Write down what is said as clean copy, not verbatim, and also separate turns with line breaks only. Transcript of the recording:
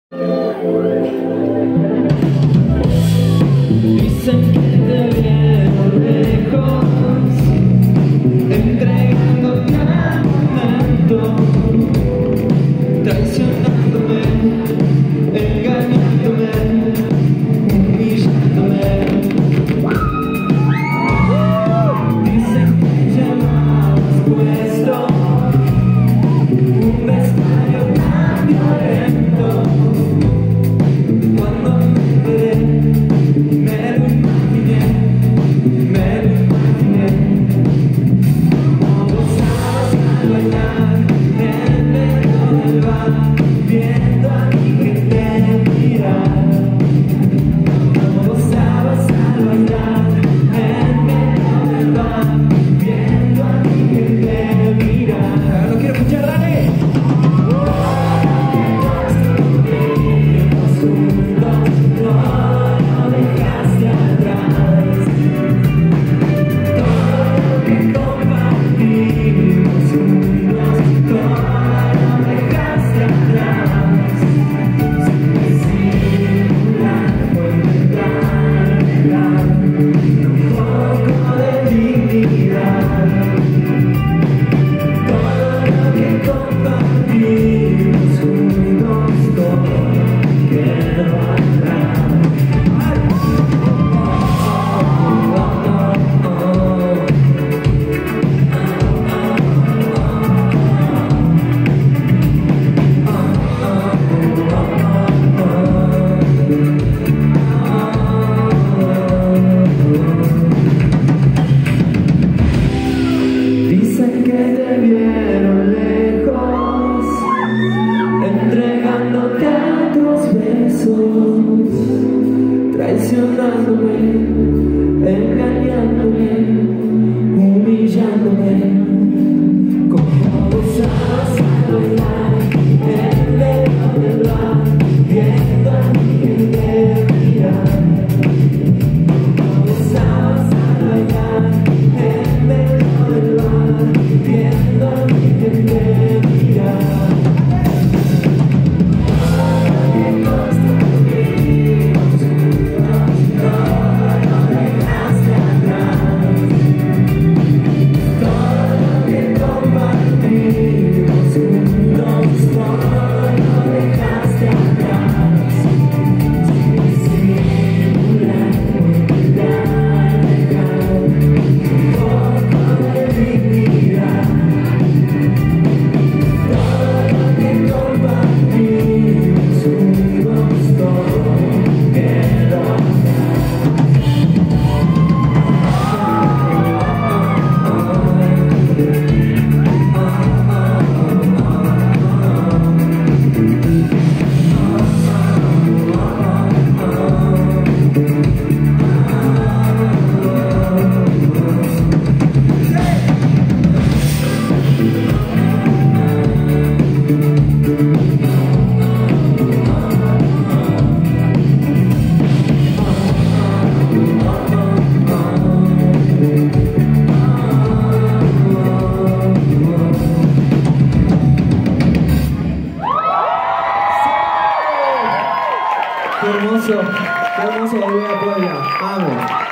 Dicen que te vieron lejos, entregándote al momento, traicionándome, engañándome, humillándome. Dicen que llevabas puesto un vestuario tan violento. Cuando me enteré, me lo imaginé. Como gozabas al bailar en medio del bar, viendo a mi gente mirar. Como gozabas al bailar en medio del bar, viendo a mi gente mirar. Lo quiero escuchar, dale. Dicen que te vieron lejos, entregándote a tus besos, traicionándome, engañándome, humillándome. Como gozabas al bailar en medio del bar, viendo a mi gente mirar. Como gozabas al bailar en medio del bar, viendo a mi gente mirar. Qué hermoso volver a Puebla. Vamos.